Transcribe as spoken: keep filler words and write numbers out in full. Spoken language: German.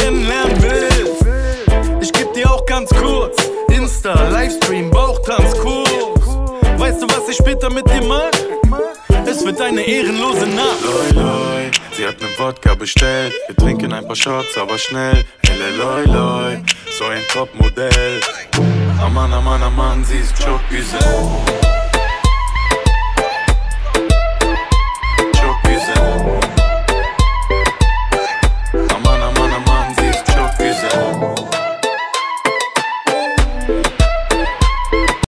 kennenlernen willst. Ich geb dir auch ganz kurz Insta, Livestream, Bauchtanzkurs. Weißt du, was ich später mit dir mach? Es wird eine ehrenlose Nacht. Loi, loi, sie hat ne Wodka bestellt. Wir trinken ein paar Shots, aber schnell. Elle, loi, loi, so ein Topmodell. Aman, aman, aman, sie ist Jobgüse.